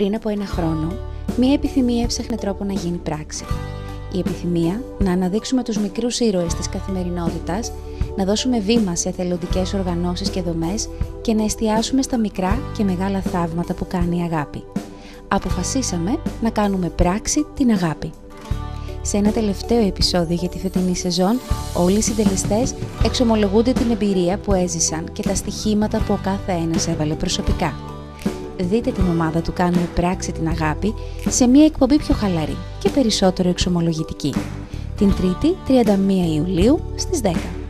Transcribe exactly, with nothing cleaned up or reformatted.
Πριν από ένα χρόνο, μία επιθυμία έψαχνε τρόπο να γίνει πράξη. Η επιθυμία να αναδείξουμε τους μικρούς ήρωες της καθημερινότητας, να δώσουμε βήμα σε εθελοντικές οργανώσεις και δομές και να εστιάσουμε στα μικρά και μεγάλα θαύματα που κάνει η αγάπη. Αποφασίσαμε να κάνουμε πράξη την αγάπη. Σε ένα τελευταίο επεισόδιο για τη φετινή σεζόν, όλοι οι συντελεστές εξομολογούνται την εμπειρία που έζησαν και τα στοιχήματα που ο κάθε ένας έβαλε προσωπικά. Δείτε την ομάδα του Κάνουμε Πράξη την Αγάπη σε μια εκπομπή πιο χαλαρή και περισσότερο εξομολογητική. Την Τρίτη, τριάντα μία Ιουλίου στις δέκα.